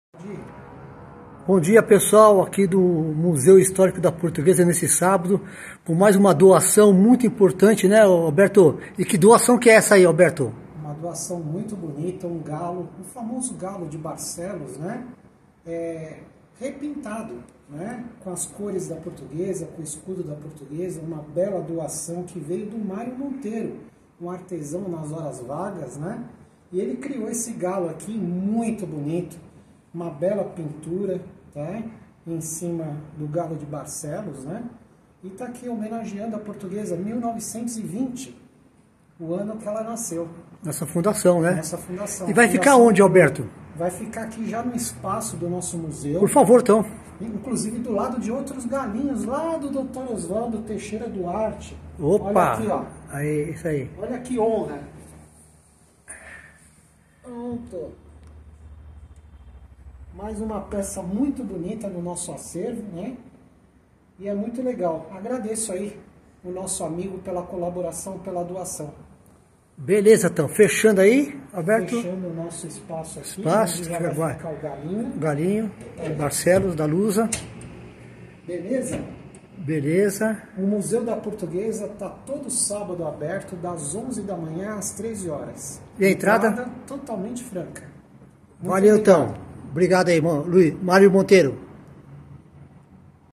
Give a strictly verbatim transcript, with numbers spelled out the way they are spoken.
Bom dia, pessoal, aqui do Museu Histórico da Portuguesa nesse sábado, com mais uma doação muito importante, né, Alberto? E que doação que é essa aí, Alberto? Uma doação muito bonita, um galo, o famoso galo de Barcelos, né? É, repintado, né? Com as cores da Portuguesa, com o escudo da Portuguesa, uma bela doação que veio do Mário Monteiro, um artesão nas horas vagas, né? E ele criou esse galo aqui muito bonito, uma bela pintura, tá? Em cima do galo de Barcelos, né? E tá aqui homenageando a Portuguesa mil novecentos e vinte, o ano que ela nasceu. Nessa fundação, né? Nessa fundação. E vai fundação ficar onde, Alberto? Vai ficar aqui já no espaço do nosso museu. Por favor, então. Inclusive do lado de outros galinhos, lá do doutor Oswaldo Teixeira Duarte. Opa! Olha aqui, ó. Aí, isso aí. Olha que honra. Pronto. Mais uma peça muito bonita no nosso acervo, né? E é muito legal. Agradeço aí o nosso amigo pela colaboração, pela doação. Beleza, então. Fechando aí, Alberto. Fechando o nosso espaço aqui. Espaço, já vai vai. ficar o galinho. Galinho, Barcelos, da Lusa. Beleza? Beleza. O Museu da Portuguesa está todo sábado aberto, das onze da manhã às treze horas. E a entrada? Entrada totalmente franca. Muito Valeu, obrigado. então. Obrigado aí, Luiz. Mário Monteiro.